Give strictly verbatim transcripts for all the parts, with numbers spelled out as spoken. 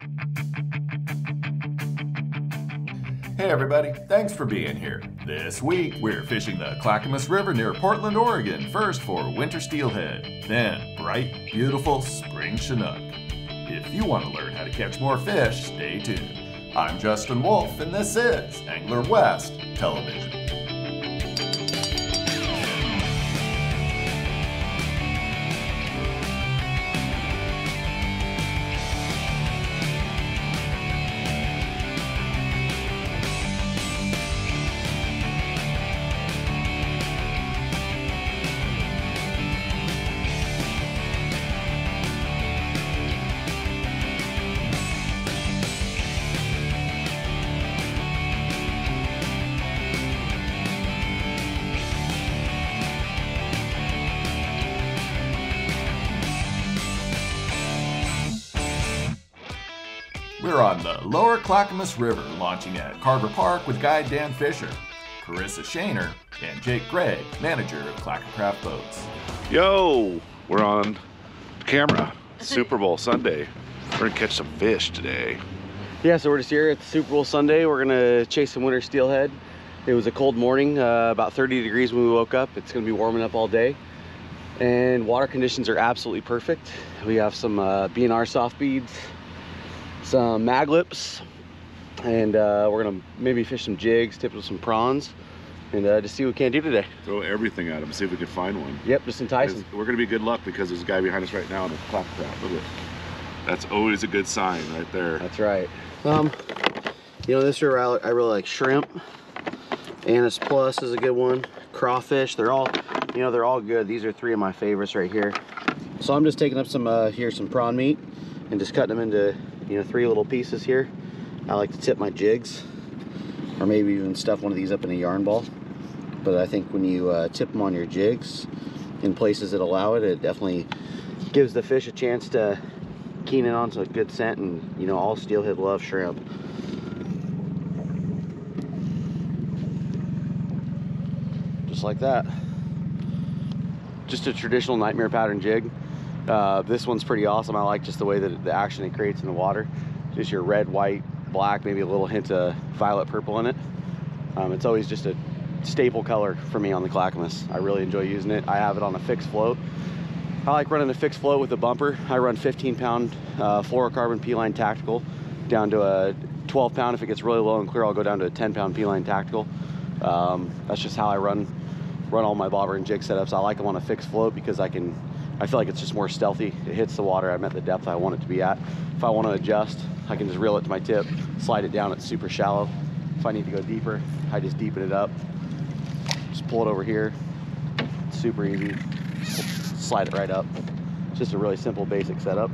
Hey everybody, thanks for being here. This week, we're fishing the Clackamas River near Portland, Oregon, first for Winter Steelhead, then bright, beautiful Spring Chinook. If you want to learn how to catch more fish, stay tuned. I'm Justin Wolf, and this is Angler West Television. We're on the lower Clackamas River, launching at Carver Park with guide Dan Fisher, Charissa Shaner, and Jake Gregg, manager of Clackamas Boats. Yo, we're on camera. Super Bowl Sunday. We're gonna catch some fish today. Yeah, so we're just here at the Super Bowl Sunday. We're gonna chase some winter steelhead. It was a cold morning, uh, about thirty degrees when we woke up. It's gonna be warming up all day. And water conditions are absolutely perfect. We have some uh, B N R Soft Beads, some mag lips, and uh, we're gonna maybe fish some jigs, tip with some prawns, and uh, just see what we can do today. Throw everything at them, see if we can find one. Yep, just entice them. We're gonna be good luck because there's a guy behind us right now in the clap trap. Look at it. That's always a good sign right there. That's right. Um, you know, this river I, I really like shrimp. Annis Plus is a good one. Crawfish, they're all, you know, they're all good. These are three of my favorites right here. So I'm just taking up some, uh, here, some prawn meat and just cutting them into, you know, three little pieces here. I like to tip my jigs, or maybe even stuff one of these up in a yarn ball. But I think when you uh, tip them on your jigs in places that allow it, it definitely gives the fish a chance to keen in on some good scent. And you know, all steelhead love shrimp. Just like that. Just a traditional nightmare pattern jig. Uh, this one's pretty awesome. I like just the way that the action it creates in the water. Just your red, white, black, maybe a little hint of violet purple in it. Um, it's always just a staple color for me on the Clackamas. I really enjoy using it. I have it on a fixed float. I like running a fixed float with a bumper. I run fifteen pound uh, fluorocarbon P-line tactical down to a twelve pound. If it gets really low and clear, I'll go down to a ten pound P-line tactical. Um, that's just how I run run all my bobber and jig setups. I like them on a fixed float because I can I feel like it's just more stealthy. It hits the water. I'm at the depth I want it to be at. If I want to adjust, I can just reel it to my tip, slide it down. It's super shallow. If I need to go deeper, I just deepen it up. Just pull it over here. It's super easy. Slide it right up. It's just a really simple, basic setup.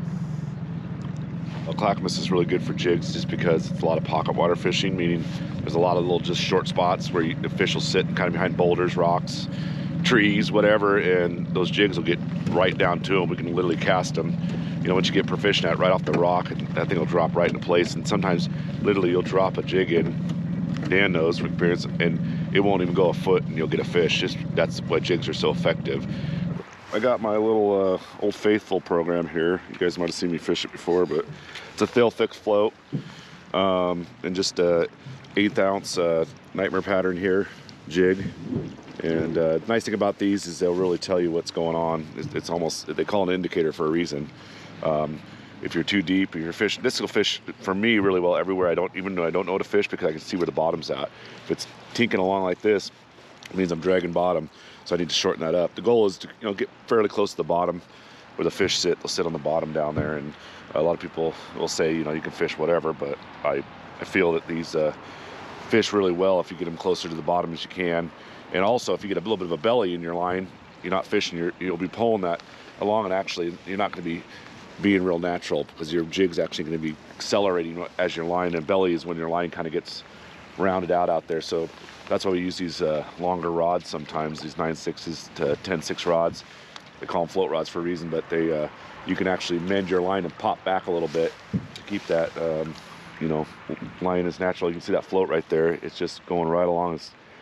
Well, Clackamas is really good for jigs just because it's a lot of pocket water fishing, meaning there's a lot of little just short spots where you, the fish will sit kind of behind boulders, rocks, trees, whatever, and those jigs will get right down to them. We can literally cast them, you know, once you get proficient at it, right off the rock, and that thing will drop right into place. And sometimes literally you'll drop a jig in, Dan knows from experience, and it won't even go a foot and you'll get a fish. Just that's why jigs are so effective. I got my little uh, Old Faithful program here. You guys might have seen me fish it before, but it's a Thill fixed float, um, and just a eighth ounce uh, nightmare pattern here jig. And uh, the nice thing about these is they'll really tell you what's going on. It's, it's almost, they call it an indicator for a reason. Um, if you're too deep, if you're fishing, this will fish for me really well everywhere. I don't, even though I don't know how to fish, because I can see where the bottom's at. If it's tinking along like this, it means I'm dragging bottom. So I need to shorten that up. The goal is to, you know, get fairly close to the bottom where the fish sit. They'll sit on the bottom down there. And a lot of people will say, you know, you can fish whatever, but I, I feel that these uh, fish really well if you get them closer to the bottom as you can. And also, if you get a little bit of a belly in your line, you're not fishing, you're, you'll be pulling that along, and actually you're not going to be being real natural because your jig's actually going to be accelerating as your line, and belly is when your line kind of gets rounded out out there. So that's why we use these uh, longer rods sometimes, these nine sixes to ten six rods. They call them float rods for a reason, but they uh, you can actually mend your line and pop back a little bit to keep that um, you know, line as natural. You can see that float right there. It's just going right along as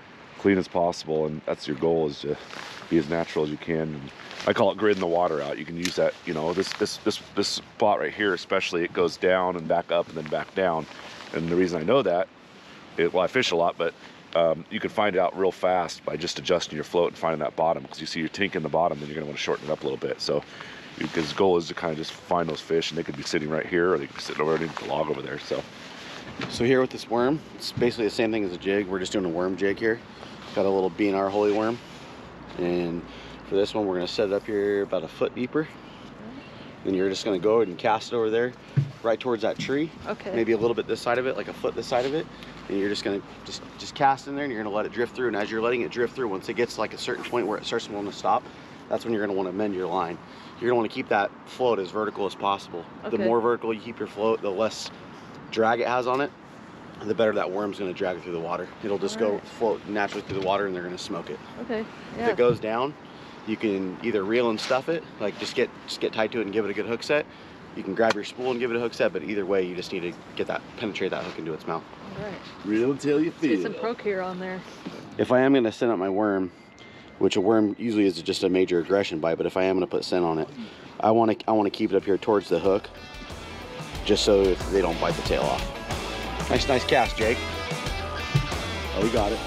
clean as possible, and that's your goal, is to be as natural as you can. And I call it gridding the water out. You can use that, you know, this this this this spot right here especially, it goes down and back up and then back down. And the reason I know that, it, well, I fish a lot, but um, you can find it out real fast by just adjusting your float and finding that bottom, because you see your tink in the bottom, then you're gonna want to shorten it up a little bit. So his goal is to kind of just find those fish, and they could be sitting right here, or they could be sitting over underneath the log over there. So So here with this worm, it's basically the same thing as a jig. We're just doing a worm jig here. Got a little B N R holy worm, and for this one we're going to set it up here about a foot deeper. Then you're just going to go and cast it over there right towards that tree. Okay. Maybe a little bit this side of it, like a foot this side of it. And you're just going to just just cast in there, and you're going to let it drift through. And as you're letting it drift through, once it gets like a certain point where it starts to want to stop, that's when you're going to want to mend your line. You're going to want to keep that float as vertical as possible. Okay. The more vertical you keep your float, the less drag it has on it, the better that worm's going to drag it through the water. It'll just All go right. float naturally through the water, and they're going to smoke it. Okay. Yeah. If it goes down, you can either reel and stuff it, like just get just get tight to it and give it a good hook set. You can grab your spool and give it a hook set, but either way, you just need to get that, penetrate that hook into its mouth. All right. reel until you Get some Procure on there. If I am going to send out my worm, which a worm usually is just a major aggression bite, but if I am going to put scent on it, I want to I want to keep it up here towards the hook, just so if they don't bite the tail off. Nice, nice cast, Jake. Oh, we got it.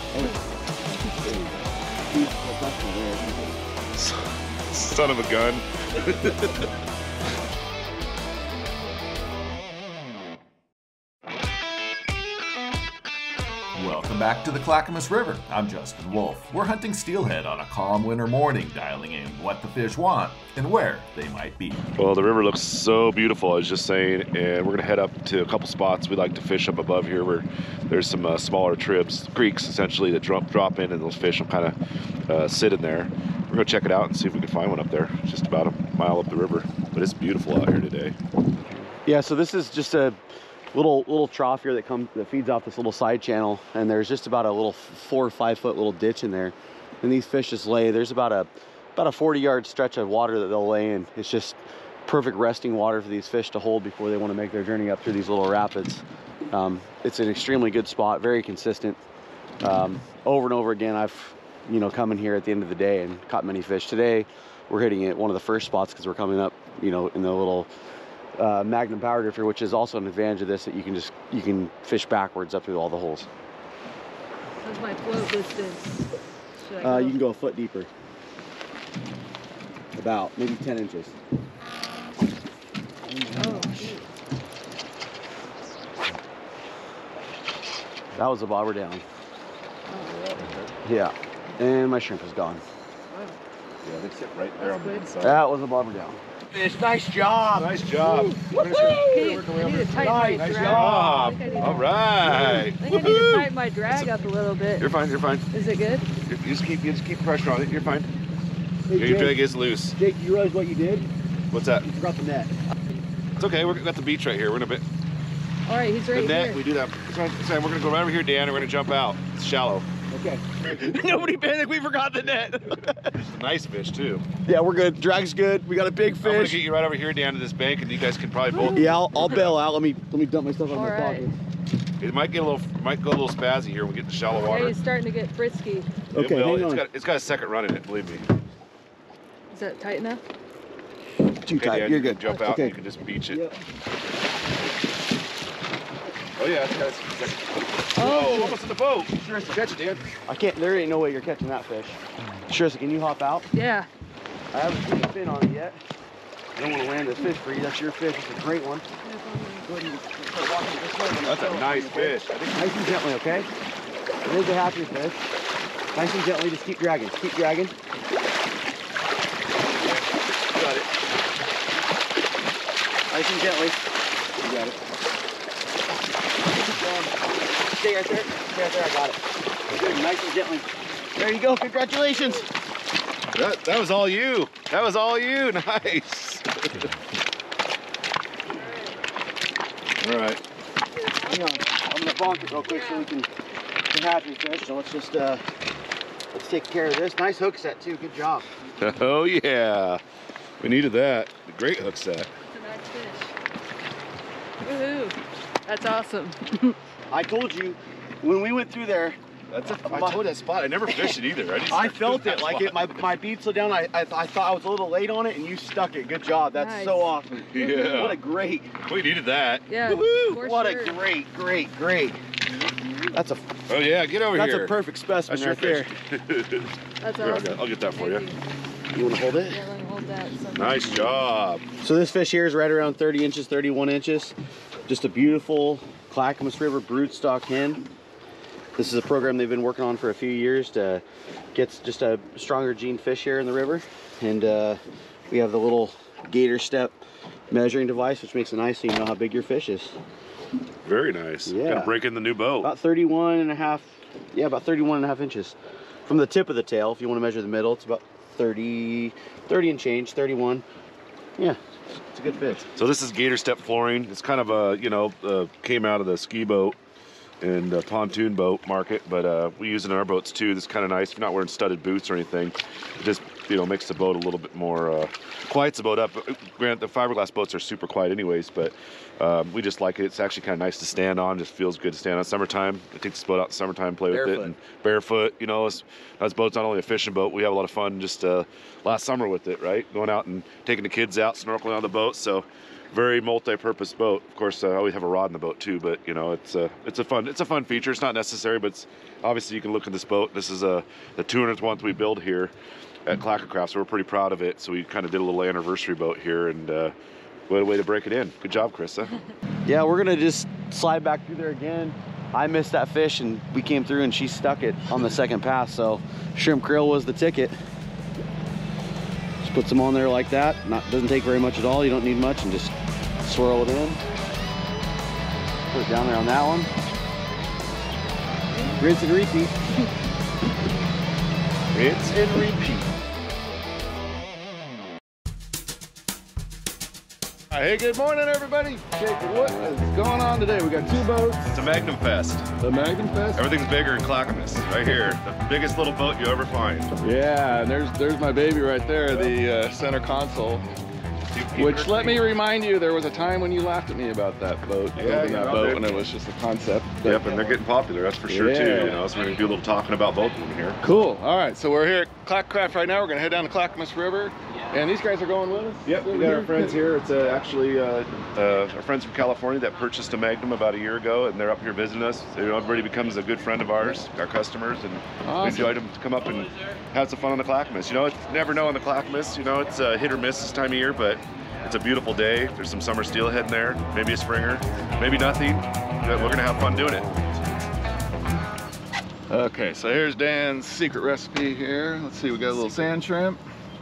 Son of a gun. Welcome back to the Clackamas River. I'm Justin Wolf. We're hunting steelhead on a calm winter morning, dialing in what the fish want and where they might be. Well, the river looks so beautiful, I was just saying, and we're gonna head up to a couple spots we like to fish up above here, where there's some uh, smaller tribs, creeks essentially, that drop, drop in, and those fish will kind of uh, sit in there. We're gonna check it out and see if we can find one up there. It's just about a mile up the river, but it's beautiful out here today. Yeah, so this is just a little little trough here that comes that feeds off this little side channel, and there's just about a little four or five foot little ditch in there, and these fish just lay. There's about a about a forty yard stretch of water that they'll lay in. It's just perfect resting water for these fish to hold before they want to make their journey up through these little rapids. Um, it's an extremely good spot, very consistent. Um, over and over again, I've you know come in here at the end of the day and caught many fish. Today we're hitting it one of the first spots because we're coming up you know in the little Uh, Magnum power drifter, which is also an advantage of this, that you can just you can fish backwards up through all the holes. What's my float distance? Should I Uh, go? you can go a foot deeper, about maybe ten inches. Oh, shoot. That was a bobber down. Oh, really? Yeah, and my shrimp is gone. Wow. Yeah, they sit right there on the inside. That was a bobber down. Fish, nice job. Nice job. Okay, I need to tighten my Nice drag. job. I think I need All to- right. I think I need to tighten my drag up a little bit. You're fine, you're fine. Is it good? You just keep, you just keep pressure on it, you're fine. Hey, Your Jake, drag is loose. Jake, you realize what you did? What's that? You forgot the net. It's okay, we're at the beach right here. We're in a bit. All right, he's The right net, here. we do that. It's fine, it's fine. We're gonna go right over here, Dan, and we're gonna jump out. It's shallow. Okay. Nobody panic, we forgot the net. It's a nice fish too. Yeah, we're good. Drag's good. We got a big I'm gonna fish. get you right over here, Dan, to this bank, and you guys can probably both. Yeah, I'll, I'll bail out. Let me let me dump my stuff out of All my right. pocket. It might get a little, might go a little spazzy here when we get in the shallow Okay, water. he's starting to get frisky. It Okay, will. hang It's on. got, it's got a second run in it, believe me. Is that tight enough? Too Okay, tight. Dan, You're you can good. jump out Okay. and you can just beach it. Yep. Oh yeah, it's got a second. Oh. Whoa, almost in the boat. Charissa, catch it, Dan. I can't. There ain't no way you're catching that fish. Charissa, can you hop out? Yeah. I haven't seen a fin on it yet. I don't want to land this fish for you. That's your fish. It's a great one. Go ahead and start walking this way. That's a nice fish. I think Nice and gently, okay? It is a happy fish. Nice and gently. Just keep dragging. Keep dragging. got it. Nice and gently. You got it. Keep going. Stay right there. Stay right there. I got it. Good. Nice and gently. There you go. Congratulations. That, that was all you. That was all you. Nice. All right. Hang on. I'm gonna bonk it real quick so we can can have your fish. So let's just uh let's take care of this. Nice hook set too. Good job. Oh yeah. We needed that. Great hook set. It's a nice fish. Woohoo. That's awesome. I told you when we went through there, That's a, I told you that spot. I never fished it either. I, just I felt it, like it. My, my bead slowed down. I, I, I thought I was a little late on it, and you stuck it. Good job. That's Nice. so awesome. Yeah. What a great. We needed that. Yeah. Woohoo! for What sure. a great, great, great. That's a. Oh yeah, get over That's here. a perfect specimen That's right your there. fish. That's Here, I'll awesome. get- I'll get that for you. Thank You want to hold it? Yeah, let me hold that. So Nice job. So this fish here is right around thirty inches, thirty-one inches. Just a beautiful Clackamas River broodstock hen. This is a program they've been working on for a few years to get just a stronger gene fish here in the river. And uh, we have the little gator step measuring device, which makes it nice so you know how big your fish is. Very nice. Yeah. Gonna break in the new boat. About thirty-one and a half, yeah, about thirty-one and a half inches. From the tip of the tail, if you want to measure the middle, it's about thirty, thirty and change, thirty-one. Yeah, it's a good fish. So this is gator step flooring. It's kind of a, you know, uh, came out of the ski boat and uh, pontoon boat market, but uh, we use it in our boats too. This is kind of nice. If you're not wearing studded boots or anything, it just, you know, makes the boat a little bit more, uh, quiets the boat up. Granted, the fiberglass boats are super quiet anyways, but um, we just like it. It's actually kind of nice to stand on. Just feels good to stand on. Summertime, I take this boat out in summertime, play with it, Barefoot. and barefoot. You know, this, this boat's not only a fishing boat. We have a lot of fun just uh, last summer with it, right? Going out and taking the kids out, snorkeling on the boat. So very multi-purpose boat. Of course, uh, I always have a rod in the boat too, but you know, it's a it's a fun it's a fun feature. It's not necessary, but it's, obviously you can look at this boat. This is a the two hundredth one we build here at Clackamas, so we're pretty proud of it. So we kind of did a little anniversary boat here, and uh, what a way to break it in. Good job, Charissa. Yeah, we're gonna just slide back through there again. I missed that fish and we came through and she stuck it on the second pass, so shrimp krill was the ticket. Just put some on there like that. Not doesn't take very much at all. You don't need much, and just swirl it in. Put it down there on that one. Rinse and repeat. Rinse and repeat. Hey, good morning, everybody. Jake, what is going on today? We got two boats. It's a Magnum Fest. The Magnum Fest. Everything's bigger in Clackamas, right here. The biggest little boat you ever find. Yeah, and there's there's my baby right there, the uh, center console. Which, let me remind you, there was a time when you laughed at me about that boat, Yeah, building you that know, boat, they- when it was just a concept. But- Yep, and they're getting popular, that's for sure too. Yeah. You know, so we're gonna do a little talking about both of them here. Cool. All right, so we're here at Clackcraft right now. We're gonna head down to Clackamas River, and these guys are going with us. Yep, we got our friends here. It's uh, actually uh, uh, our friends from California that purchased a Magnum about a year ago, and they're up here visiting us. You know, everybody becomes a good friend of ours, our customers, and we Awesome. enjoyed them to come up and have some fun on the Clackamas. You know, it's never know on the Clackamas. You know, it's uh, hit or miss this time of year, but it's a beautiful day. There's some summer steelhead in there, maybe a springer, maybe nothing. But we're gonna have fun doing it. Okay, so here's Dan's secret recipe here. Let's see, we got a little sand shrimp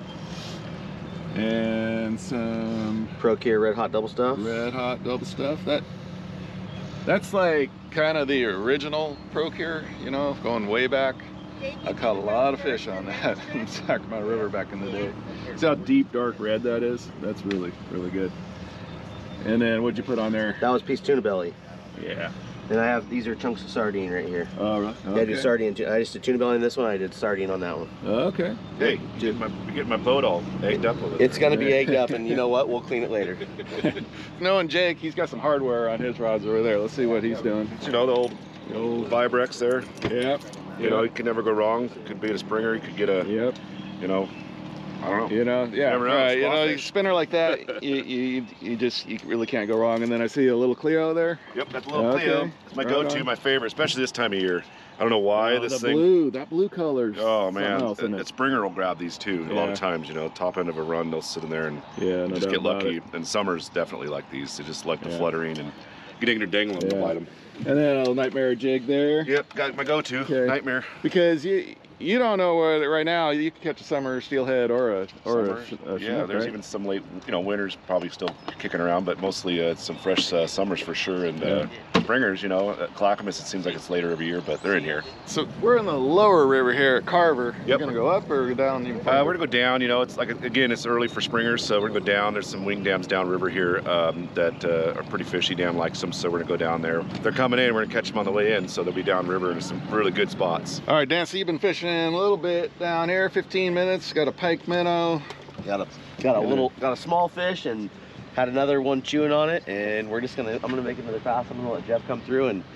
and some Procure Red Hot Double Stuff. red hot double stuff. That that's like kind of the original Procure, you know, going way back. I caught a lot of fish on that in Sacramento River back in the day. See how deep dark red that is? That's really, really good. And then what'd you put on there? That was piece tuna belly. Yeah. And I have, these are chunks of sardine right here. Oh, really? Yeah, I did sardine. too. I just did tuna belly in this one. I did sardine on that one. Okay. Hey, you're getting my, you're getting my boat all egged up with it. It's gonna be egged up, and you know what? We'll clean it later. Knowing Jake, he's got some hardware on his rods over there. Let's see what he's doing. You know, the old, The old, Vibrex there. yep. You know, you can never go wrong. Could be a springer. You could get a, Yep. you know, I don't know. You know, yeah, Never know, right. it's You know, small a fish. spinner like that, you, you you just you really can't go wrong. And then I see a little Cleo there. Yep, that's a little Okay. Cleo. It's my Right go-to, on. my favorite, especially this time of year. I don't know why Oh, this the thing. blue, that blue color. Oh man, else in a, it. a springer will grab these too. A lot Yeah. of times, you know, top end of a run, they'll sit in there and Yeah, no just doubt get about lucky. it. And summers definitely like these. They just like the Yeah. fluttering and getting or dangling to Yeah. bite them. And then a little nightmare jig there. Yep, got my go-to Okay. nightmare. Because you you don't know whether right now you can catch a summer steelhead or a or Summer. a, sh- a yeah, Chinook, there's right? even some late, you know, winters probably still kicking around, but mostly uh, some fresh uh, summers for sure. And uh, springers, you know, at Clackamas it seems like it's later every year, but they're in here. So we're in the lower river here at Carver. You're Yep. gonna go up or go down even Uh, farther? we're gonna go down. You know, it's like again, it's early for springers, so we're gonna go down. There's some wing dams downriver here um, that uh, are pretty fishy. Dan likes them, so we're gonna go down there. They're coming in. We're gonna catch them on the way in, so they'll be downriver in some really good spots. All right, Dan, so you've been fishing a little bit down here, fifteen minutes, got a pike minnow. Got a got a little got a small fish and had another one chewing on it, and we're just gonna I'm gonna make another pass. I'm gonna let Jeff come through and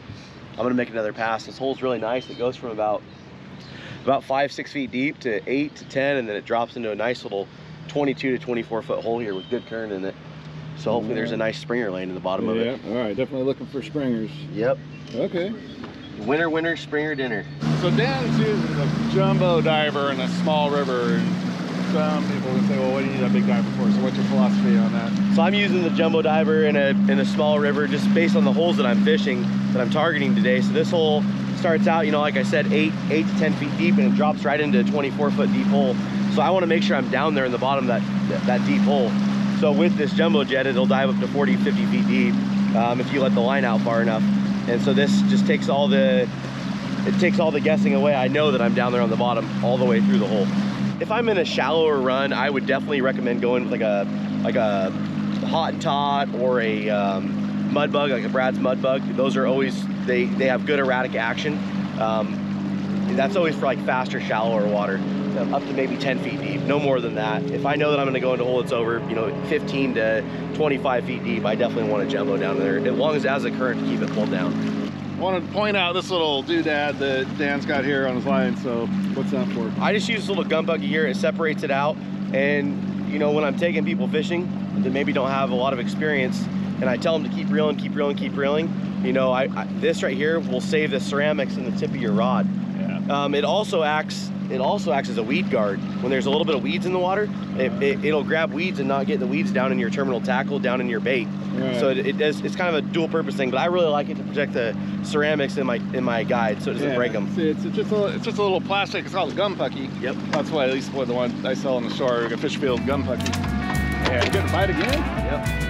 I'm gonna make another pass. This hole's really nice. It goes from about about five, six feet deep to eight to ten, and then it drops into a nice little twenty-two to twenty-four foot hole here with good current in it. So hopefully there's a nice springer laying in the bottom yeah, of it. All right, definitely looking for springers. Yep. Okay. Winter, winter, springer dinner. So Dan's using a jumbo diver in a small river. And some people would say, well, what do you need that big diver for? So what's your philosophy on that? So I'm using the jumbo diver in a in a small river just based on the holes that I'm fishing, that I'm targeting today. So this hole starts out, you know, like I said, eight, eight to ten feet deep, and it drops right into a twenty-four foot deep hole. So I want to make sure I'm down there in the bottom of that, that deep hole. So with this jumbo jet, it'll dive up to forty, fifty feet deep um, if you let the line out far enough. And so this just takes all the, it takes all the guessing away. I know that I'm down there on the bottom all the way through the hole. If I'm in a shallower run, I would definitely recommend going with like a like a hot and tot or a um, mud bug, like a Brad's mud bug. Those are always, they they have good erratic action. Um, that's always for like faster, shallower water, up to maybe ten feet deep, no more than that. If I know that I'm going to go into a hole that's over, you know, fifteen to twenty-five feet deep, I definitely want a jumbo down there, as long as it has a current to keep it pulled down. I wanted to point out this little doodad that Dan's got here on his line. So what's that for? I just use this little gun buggy here. It separates it out, and you know, when I'm taking people fishing that maybe don't have a lot of experience, and I tell them to keep reeling, keep reeling, keep reeling, you know, I, I this right here will save the ceramics in the tip of your rod. Yeah. Um, it also acts it also acts as a weed guard. When there's a little bit of weeds in the water, it, it, it'll grab weeds and not get the weeds down in your terminal tackle, down in your bait. Right. So it, it does. It's kind of a dual purpose thing, but I really like it to protect the ceramics in my in my guide, so it doesn't yeah. break them. See, it's, it's just a it's just a little plastic. It's called a gum pucky. Yep. That's why at least what the one I sell on the shore, like a fish field gum pucky. Yeah, you got to bite again. Yep.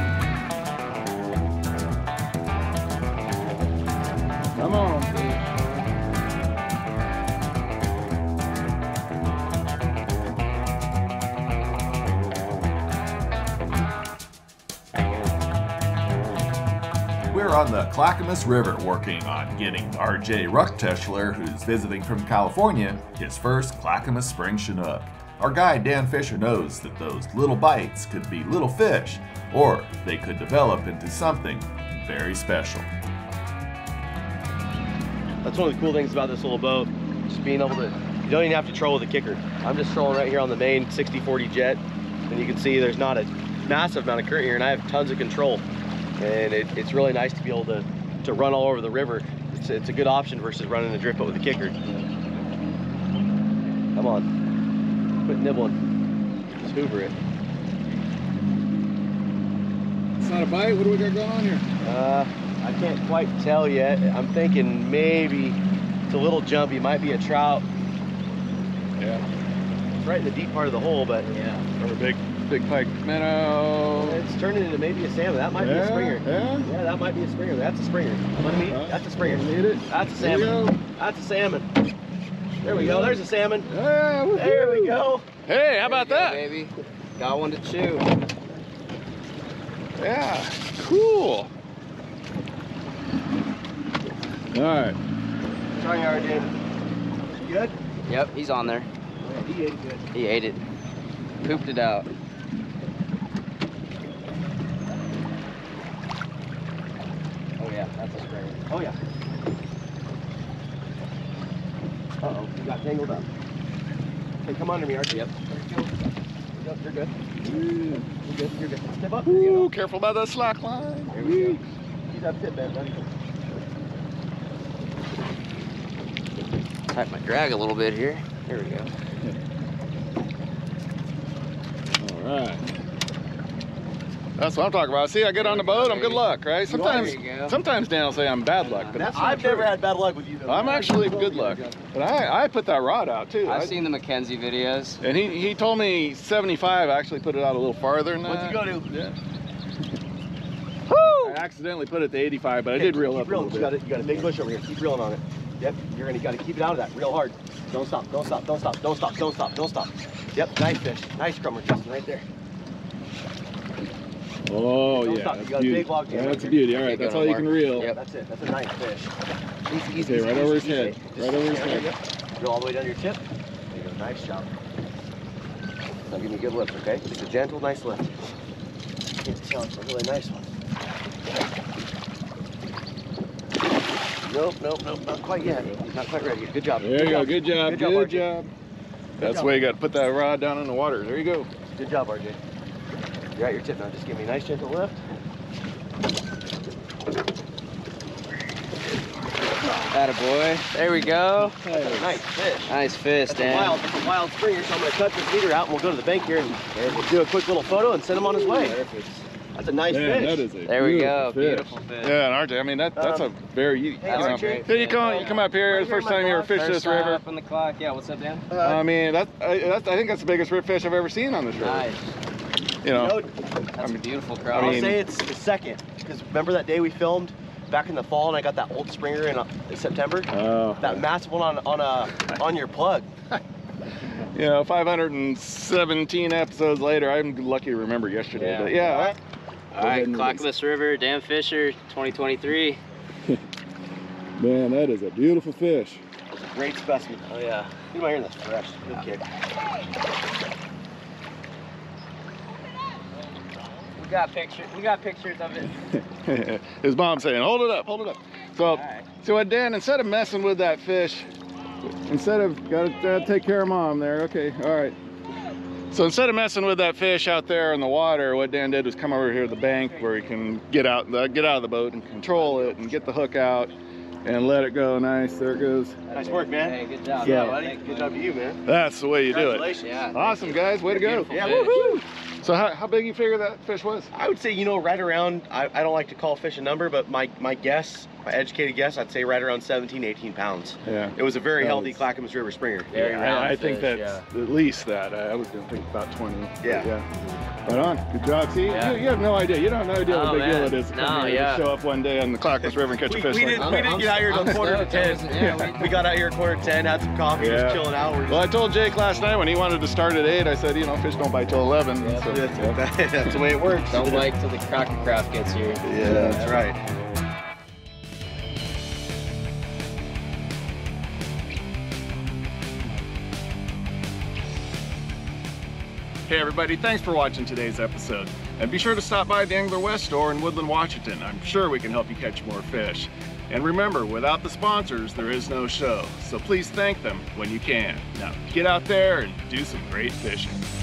Come on. We're on the Clackamas River working on getting R J Ruckteshler, who's visiting from California, his first Clackamas Spring Chinook. Our guide Dan Fisher knows that those little bites could be little fish, or they could develop into something very special. That's one of the cool things about this little boat, just being able to, you don't even have to troll with a kicker. I'm just trolling right here on the main sixty forty jet, and you can see there's not a massive amount of current here, and I have tons of control. And it, it's really nice to be able to, to run all over the river. It's, it's a good option versus running a drift boat with a kicker. Come on, quit nibbling, just hoover it. It's not a bite. What do we got going on here? Uh, I can't quite tell yet. I'm thinking maybe it's a little jumpy. Might be a trout. Yeah. It's right in the deep part of the hole, but yeah. Or a big, big pike minnow. It's turning into maybe a salmon. That might yeah, be a springer. Yeah. Yeah, that might be a springer. That's a springer. Let me. Uh, That's a springer. Need it. That's a salmon. That's a salmon. There we go. There's a salmon. Yeah, there we go. Hey, how about that? Baby, got one to chew. Yeah, cool. All right. Sorry, R J. You good? Yep, he's on there. Yeah, he ate good. He ate it. Pooped it out. Oh yeah, that's a springer. Oh yeah. Uh-oh, you got tangled up. Hey, come under me, R J. Yep. Yep, you're good. You're good, you're good. Step up. Ooh, careful about that slack line. There we go. Keep that tip bent, buddy. Tighten my drag a little bit here. There we go. All right. That's what I'm talking about. See, I get on the boat, I'm good luck, right? Sometimes, sometimes Dan will say I'm bad luck, but that's not I've true. never had bad luck with you, though. I'm actually good luck. But I, I put that rod out too. I've I, seen the Mackenzie videos. And he, he told me seventy-five. I actually put it out a little farther than that. What'd you go to? Yeah. Woo! I accidentally put it to eighty-five, but I did reel up a little bit. You got, a, you got a big bush over here. Keep reeling on it. Yep, you're gonna got to keep it out of that real hard. Don't stop, don't stop, don't stop, don't stop, don't stop, don't stop. Yep, nice fish. Nice crummer, Justin, right there. Oh, Don't yeah, stop. that's You got a beauty. big log jam Yeah, right that's a here. beauty. All right, Okay, that's good all you on can mark. reel. Yep. That's it. That's a nice fish. Easy, easy, Okay, easy, right easy, over his easy. head. Just Right over his there, head. Yep. Reel all the way down your tip. There you go. Nice job. Now give me a good lift, okay? Just a gentle, nice lift. You can tell it's a really nice one. Nope, nope, nope, not quite yet. Not quite ready. Good job. There good you job. go. Good job. Good Good, job. job. That's job. the way you got to put that rod down in the water. There you go. Good job, R J. You're at your tip now. Just give me a nice gentle lift. Attaboy. There we go. Nice fish. Nice fish, That's a Dan. wild, that's a wild springer, so I'm gonna cut this leader out and we'll go to the bank here and we'll do a quick little photo and send him on his way. Perfect. That's a nice Man, fish. that is a There we go. beautiful fish. Beautiful fish. Yeah, and R J, I mean that that's Um, a very you, hey, you know. R J. Here you come, you come up here. Right the first here, time my you ever boss. fished this First time river. up on the clock. Yeah, what's up, Dan? Uh, I mean that I, that's I think that's the biggest rip fish I've ever seen on this river. Nice. You know. you know, That's a beautiful I'll crawl. I mean- say it's the second, because remember that day we filmed back in the fall and I got that old springer in, uh, in September? Oh. That massive one on on a on your plug. You know, five hundred seventeen episodes later, I'm lucky to remember yesterday. Yeah. But yeah. All right, Clackamas River, Dan Fisher, twenty twenty-three. Man, that is a beautiful fish. It's a great specimen. Oh yeah. Get him out here in the fresh. Good kick. We got pictures. We got pictures of it. His mom saying, hold it up, hold it up. So, right. so what Dan, instead of messing with that fish, instead of, gotta, gotta take care of mom there, okay, all right. So instead of messing with that fish out there in the water, what Dan did was come over here to the bank where he can get out, get out of the boat and control it and get the hook out and let it go. Nice, there it goes. Nice work, man. Hey, good job. Yeah, man. buddy. Thanks, Good buddy. job to you, man. That's the way you do it. Congratulations. Yeah. Awesome, guys, way to go. Yeah, fish. woohoo! So how, how big you figure that fish was? I would say, you know, right around, I, I don't like to call fish a number, but my, my guess, my educated guess, I'd say right around seventeen, eighteen pounds. Yeah. It was a very That healthy was- Clackamas River springer. Very Yeah, round I, I think fish, that's at least that. I, I was gonna think about twenty. Yeah. yeah. Right on. Good job. See, Yeah. you, you have no idea. You don't have no idea Oh, what a big man. deal it is to come No, here yeah. and show up one day on the Clackamas River and catch We, a fish we like didn't, that. we didn't get out here I'm till quarter to stoked. I ten. wasn't- yeah, We got out here at quarter to ten, had some coffee, Yeah. just chilling out. We're Well, I told Jake last night when he wanted to start at eight, I said, you know, fish don't bite till eleven. Yeah. So, just, yeah. that's, that's the way it works. Don't bite till the Crocker craft gets here. Yeah, that's right. Hey everybody, thanks for watching today's episode. And be sure to stop by the Angler West store in Woodland, Washington. I'm sure we can help you catch more fish. And remember, without the sponsors, there is no show. So please thank them when you can. Now, get out there and do some great fishing.